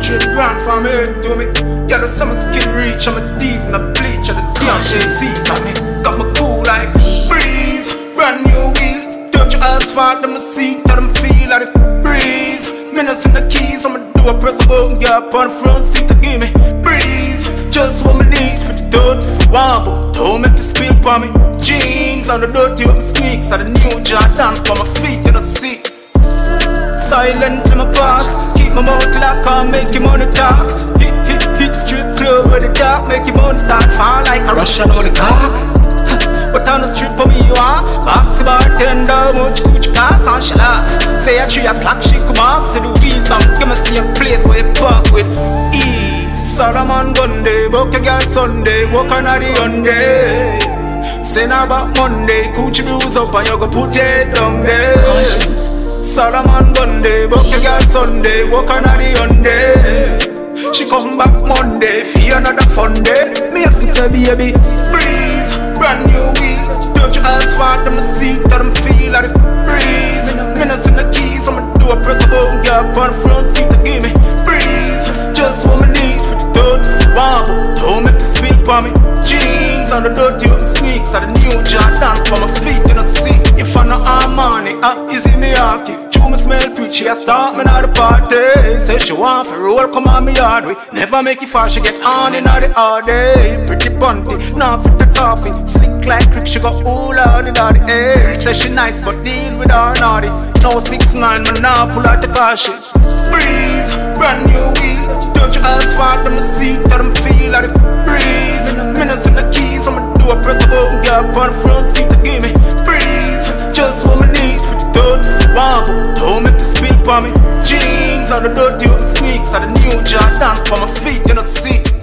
straight grand from my head to me. Yeah, the summer skin reach, I'm a diva, and I bleach, and the damn AC got me cool like breeze. Brand new wheels, touch your asphalt, I'm the seat, tell them feel like the breeze. Minutes in the keys, I'ma do a press a button, get up on the front seat to give me breeze. Just what my knees, pretty dirty for one, but don't make the spill for me. Jeans on the dirty up sneaks, on the new Jordan, for my feet in the seat. Silent in my past, keep my mouth locked, can't make your money talk. Hit the strip club where the dark, make your money start fall like a Russian oligarch. But on the street for me you are boxy bartender, much Gucci cars and she laugh. Say at 3 o'clock she come off, say the wheels and give me see a place where you park with ease. Solomon Gunday, book a girl Sunday, walk on the Hyundai. Say now about Monday, Gucci bruise up and you go put it down there. Solomon Gunday, book a girl Sunday, walk on the Hyundai. She come back Monday, feel another fun day. Me have to say baby, breeze. Brand new wheels, touch your asphalt on the seat, tell them feel like the breeze. Minutes in the keys, I'ma do a press a button, get up on the front seat to give me breeze. Just for my knees, pretty dirty for one, but don't make the spill for me. Jeans on the dirty up sneaks, on the new Jordan, for my feet in the seat. If I know I'm money, easy me hockey. Me smell sweet, she a start me at the party. Say she want for roll, come on me hard way. Never make it fast, she get on in all the all day. Pretty bunty, now fit the coffee. Slick like crick, she got all out the daddy. Hey, say she nice, but deal with her naughty. Now 6'9", me now pull out the car shit. Breeze, brand new wheels, touch your asphalt on the seat, tell them feel like the breeze. Minutes in the keys, I'ma do a press a button, get up on the front seat to give me breeze. Just for my knees, pretty dirty for one, don't make the spill for me. Jeans on the dirty up sneaks, on the new Jordan, for my feet in the seat.